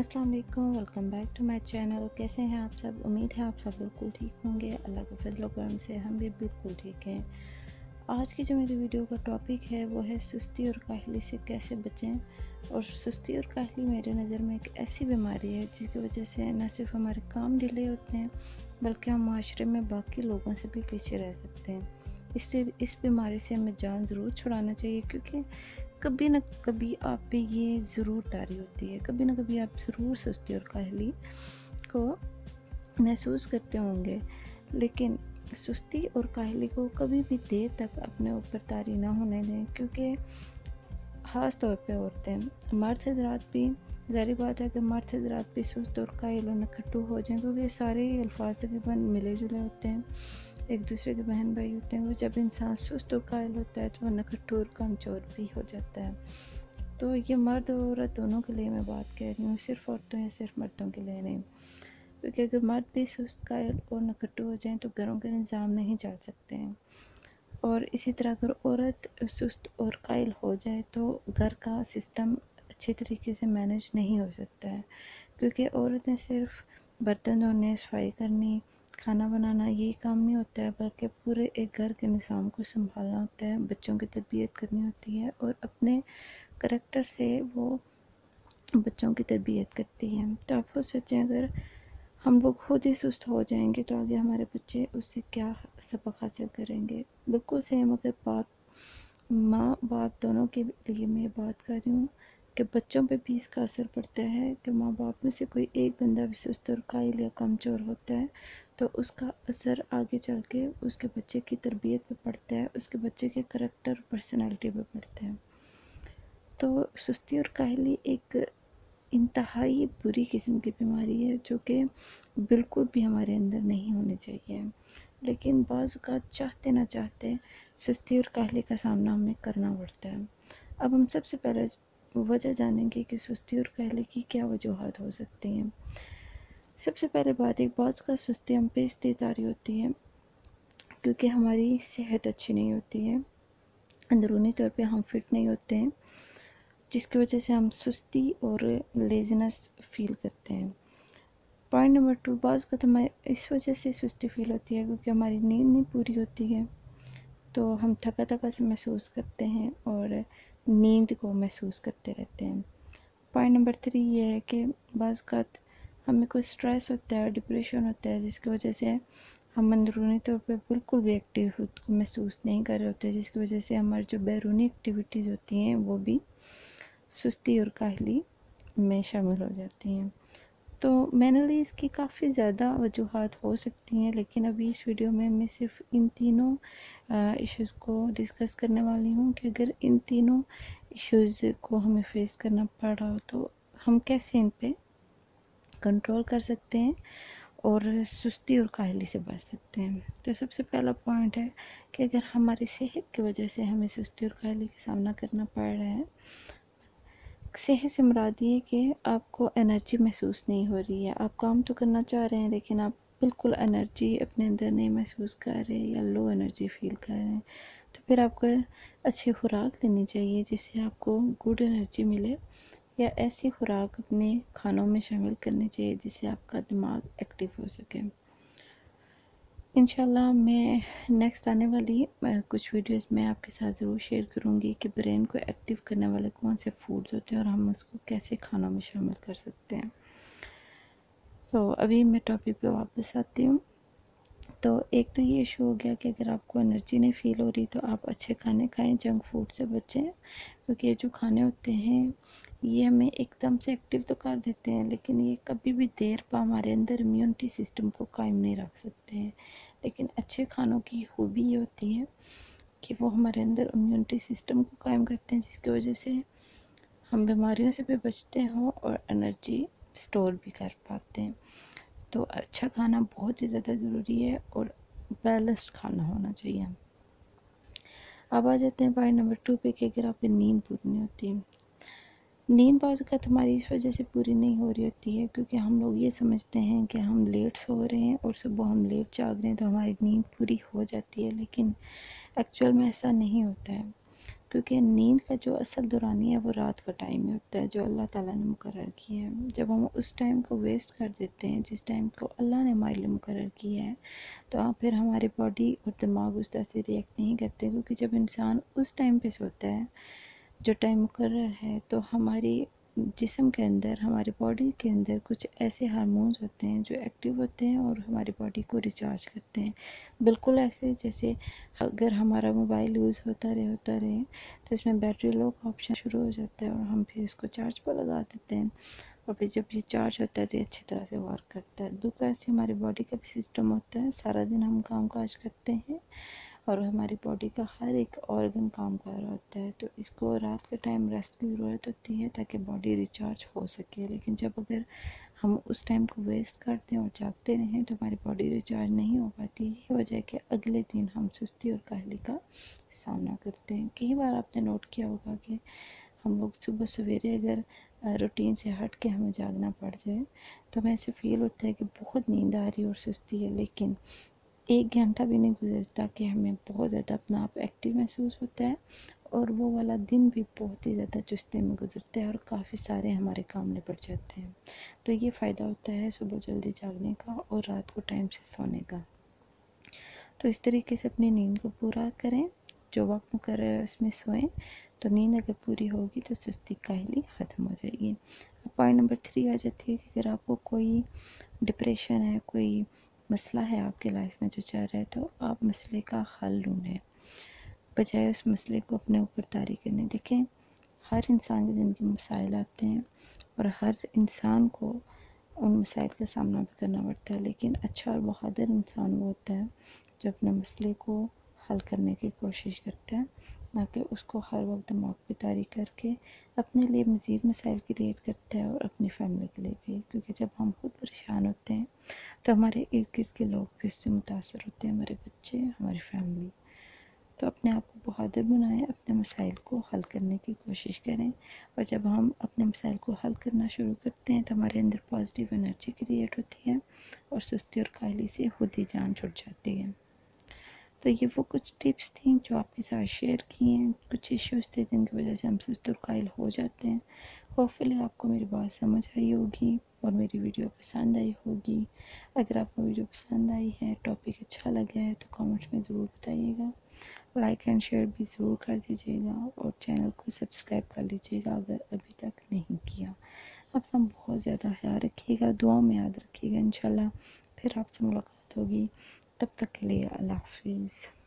अस्सलाम वालेकुम, welcome back to my channel. कैसे हैं आप सब? उम्मीद है आप सब बिल्कुल ठीक होंगे। अल्लाह के फजल व करम से हम भी बिल्कुल ठीक हैं। आज की जो मेरी वीडियो का टॉपिक है वो है सुस्ती और काहली से कैसे बचें। और सुस्ती और काहली मेरे नज़र में एक ऐसी बीमारी है जिसकी वजह से न सिर्फ हमारे काम डिले होते हैं बल्कि हम माशरे में बाकी लोगों से भी पीछे रह सकते हैं। इससे इस बीमारी से हमें जान ज़रूर छुड़ाना चाहिए, क्योंकि कभी न कभी आप पे ये ज़रूर तारी होती है। कभी न कभी आप ज़रूर सुस्ती और काहली को महसूस करते होंगे, लेकिन सुस्ती और काहली को कभी भी देर तक अपने ऊपर तारी ना होने दें, क्योंकि ख़ास तौर पे औरतें, मर्द हज़रात भी, ज़ाहिर बात है कि मर्द हज़रात भी सुस्त और काहिल और नखट्टू हो जाएं, क्योंकि ये सारे अल्फाज तकरीबन मिले जुले होते हैं, एक दूसरे के बहन भाई होते हैं। वो जब इंसान सुस्त और काहिल होता है तो वह नखट्टू और कमज़ोर भी हो जाता है। तो ये मर्द और औरत दोनों के लिए मैं बात कह रही हूँ, सिर्फ औरतों या सिर्फ मर्दों के लिए नहीं। क्योंकि अगर मर्द भी सुस्त काहिल और नखट्टू हो जाएं तो घरों के निज़ाम नहीं चल सकते हैं। और इसी तरह अगर औरत सुस्त और कायल हो जाए तो घर का सिस्टम अच्छे तरीके से मैनेज नहीं हो सकता है, क्योंकि औरतें सिर्फ बर्तन धोने, सफाई करनी, खाना बनाना यही काम नहीं होता है, बल्कि पूरे एक घर के निज़ाम को संभालना होता है, बच्चों की तरबियत करनी होती है और अपने करैक्टर से वो बच्चों की तरबियत करती है। तो आप खुद सोचें, अगर हम लोग खुद ही सुस्त हो जाएंगे तो आगे हमारे बच्चे उससे क्या सबक हासिल करेंगे। बिल्कुल सेम अगर बात माँ बाप दोनों के लिए मैं बात कर रही हूँ कि बच्चों पे भी इसका असर पड़ता है कि माँ बाप में से कोई एक बंदा भी सुस्त और कायल या कमज़ोर होता है तो उसका असर आगे चल के उसके बच्चे की तरबियत पे पड़ता है, उसके बच्चे के करैक्टर और पर्सनैलिटी पे पड़ता है। तो सुस्ती और काहली एक इंतहाई बुरी किस्म की बीमारी है जो कि बिल्कुल भी हमारे अंदर नहीं होनी चाहिए, लेकिन बाज़ औक़ात चाहते ना चाहते सुस्ती और काहली का सामना हमें करना पड़ता है। अब हम सबसे पहले वजह जानेंगे कि सुस्ती और काहली की क्या वजूहात हो सकती हैं। सबसे पहले बात, एक बाज़ औक़ात सुस्ती हम पे इसलिए तारी होती है क्योंकि हमारी सेहत अच्छी नहीं होती है, अंदरूनी तौर पे हम फिट नहीं होते हैं, जिसकी वजह से हम सुस्ती और लेज़ीनेस फ़ील करते हैं। पॉइंट नंबर 2, बाज़ औक़ात हमें इस वजह से सुस्ती फ़ील होती है क्योंकि हमारी नींद नहीं पूरी होती है, तो हम थका-थका से महसूस करते हैं और नींद को महसूस करते रहते हैं। पॉइंट नंबर 3 ये है कि बाज़ औक़ात हमें कोई स्ट्रेस होता है, डिप्रेशन होता है, जिसकी वजह से हम अंदरूनी तौर पे बिल्कुल भी एक्टिव खुद को महसूस नहीं कर रहे होते, जिसकी वजह से हमारी जो बैरूनी एक्टिविटीज़ होती हैं वो भी सुस्ती और काहली में शामिल हो जाती हैं। तो मैनली इसकी काफ़ी ज़्यादा वजूहात हो सकती हैं, लेकिन अभी इस वीडियो में मैं सिर्फ इन तीनों इश्यूज़ को डिस्कस करने वाली हूँ कि अगर इन तीनों इश्यूज़ को हमें फेस करना पड़ा तो हम कैसे इन पे कंट्रोल कर सकते हैं और सुस्ती और काहली से बच सकते हैं। तो सबसे पहला पॉइंट है कि अगर हमारी सेहत की वजह से हमें सुस्ती और काहली का सामना करना पड़ रहा है, सेहत से मुराद ये कि आपको एनर्जी महसूस नहीं हो रही है, आप काम तो करना चाह रहे हैं लेकिन आप बिल्कुल एनर्जी अपने अंदर नहीं महसूस कर रहे या लो एनर्जी फ़ील कर रहे हैं, तो फिर आपको अच्छी खुराक लेनी चाहिए जिससे आपको गुड एनर्जी मिले, या ऐसी खुराक अपने खानों में शामिल करनी चाहिए जिससे आपका दिमाग एक्टिव हो सके। इंशाल्लाह मैं नेक्स्ट आने वाली कुछ वीडियोस में आपके साथ ज़रूर शेयर करूँगी कि ब्रेन को एक्टिव करने वाले कौन से फूड्स होते हैं और हम उसको कैसे खानों में शामिल कर सकते हैं। तो अभी मैं टॉपिक पे वापस आती हूँ। तो एक तो ये इशू हो गया कि अगर आपको एनर्जी नहीं फ़ील हो रही तो आप अच्छे खाने खाएं, जंक फूड से बचें, क्योंकि ये जो खाने होते हैं ये हमें एकदम से एक्टिव तो कर देते हैं लेकिन ये कभी भी देर पा हमारे अंदर इम्यूनिटी सिस्टम को कायम नहीं रख सकते हैं। लेकिन अच्छे खानों की खूबी ये होती है कि वो हमारे अंदर इम्यूनिटी सिस्टम को कायम करते हैं, जिसकी वजह से हम बीमारियों से भी बचते हों और एनर्जी स्टोर भी कर पाते हैं। तो अच्छा खाना बहुत ही ज़्यादा ज़रूरी है और बैलेंस्ड खाना होना चाहिए। अब आ जाते हैं पॉइंट नंबर 2 पे कि अगर आपकी नींद पूरी नहीं होती, नींद बाज़ औक़ात हमारी इस वजह से पूरी नहीं हो रही होती है क्योंकि हम लोग ये समझते हैं कि हम लेट सो रहे हैं और सुबह हम लेट जाग रहे हैं तो हमारी नींद पूरी हो जाती है, लेकिन एक्चुअल में ऐसा नहीं होता है। क्योंकि नींद का जो असल दौरानी है वो रात का टाइम ही होता है जो अल्लाह ताला ने मुकर्रर किया है। जब हम उस टाइम को वेस्ट कर देते हैं जिस टाइम को अल्लाह ने हमारे लिए मुकर्रर किया है, तो आप फिर हमारी बॉडी और दिमाग उस तरह से रिएक्ट नहीं करते, क्योंकि जब इंसान उस टाइम पे सोता है जो टाइम मुकर्रर है, तो हमारी जिस्म के अंदर, हमारी बॉडी के अंदर कुछ ऐसे हार्मोन्स होते हैं जो एक्टिव होते हैं और हमारी बॉडी को रिचार्ज करते हैं। बिल्कुल ऐसे जैसे अगर हमारा मोबाइल यूज़ होता रहे तो इसमें बैटरी लो का ऑप्शन शुरू हो जाता है और हम फिर इसको चार्ज पर लगा देते हैं, और फिर जब ये चार्ज होता है तो ये अच्छी तरह से वर्क करता है। दूसरा ऐसे हमारी बॉडी का भी सिस्टम होता है, सारा दिन हम काम काज करते हैं और हमारी बॉडी का हर एक ऑर्गन काम कर रहा होता है, तो इसको रात के टाइम रेस्ट की ज़रूरत होती है ताकि बॉडी रिचार्ज हो सके। लेकिन जब अगर हम उस टाइम को वेस्ट करते हैं और जागते रहें तो हमारी बॉडी रिचार्ज नहीं हो पाती। यही वजह है कि अगले दिन हम सुस्ती और काहली का सामना करते हैं। कई बार आपने नोट किया होगा कि हम लोग सुबह सवेरे अगर रूटीन से हट के हमें जागना पड़ जाए तो हमें ऐसे फील होता है कि बहुत नींद आ रही है और सुस्ती है, लेकिन 1 घंटा भी नहीं गुजरता कि हमें बहुत ज़्यादा अपना आप एक्टिव महसूस होता है और वो वाला दिन भी बहुत ही ज़्यादा चुस्ती में गुजरता है और काफ़ी सारे हमारे काम निपट जाते हैं। तो ये फ़ायदा होता है सुबह जल्दी जागने का और रात को टाइम से सोने का। तो इस तरीके से अपनी नींद को पूरा करें, जो वक्त मुकर्रर है उसमें सोएं, तो नींद अगर पूरी होगी तो सुस्ती काहली ख़त्म हो जाएगी। पॉइंट नंबर 3 आ जाती है कि अगर आपको कोई डिप्रेशन है, कोई मसला है आपकी लाइफ में जो चल रहा है, तो आप मसले का हल ढूंढें बजाय उस मसले को अपने ऊपर तारी करने। देखें, हर इंसान की ज़िंदगी में मसाइल आते हैं और हर इंसान को उन मसाइल का सामना भी करना पड़ता है, लेकिन अच्छा और बहादुर इंसान वो होता है जो अपने मसले को हल करने की कोशिश करता है, ना कि उसको हर वक्त दिमाग पे तारी करके अपने लिए मज़ीद मसाइल क्रिएट करता है और अपनी फैमिली के लिए भी। क्योंकि जब हम खुद परेशान होते हैं तो हमारे इर्द गिर्द के लोग भी इससे मुतासर होते हैं, हमारे बच्चे, हमारी फैमिली। तो अपने आप को बहादुर बनाएं, अपने मसाइल को हल करने की कोशिश करें, और जब हम अपने मसाइल को हल करना शुरू करते हैं तो हमारे अंदर पॉजिटिव एनर्जी क्रिएट होती है और सुस्ती और काहली से खुद ही जान छुट जाती है। तो ये वो कुछ टिप्स थी जो आपके साथ शेयर की हैं। कुछ इश्यूज़ थे जिनकी वजह से हम सुस्त और कायल हो जाते हैं। होपफुली आपको मेरी बात समझ आई होगी और मेरी वीडियो पसंद आई होगी। अगर आपको वीडियो पसंद आई है, टॉपिक अच्छा लगा है, तो कमेंट में ज़रूर बताइएगा। लाइक एंड शेयर भी ज़रूर कर दीजिएगा और चैनल को सब्सक्राइब कर लीजिएगा अगर अभी तक नहीं किया। अपना बहुत ज़्यादा ख्याल रखिएगा, दुआ में याद रखिएगा। इंशाल्लाह फिर आपसे मुलाकात होगी, तब तक के लिए अल्लाह हाफिज़।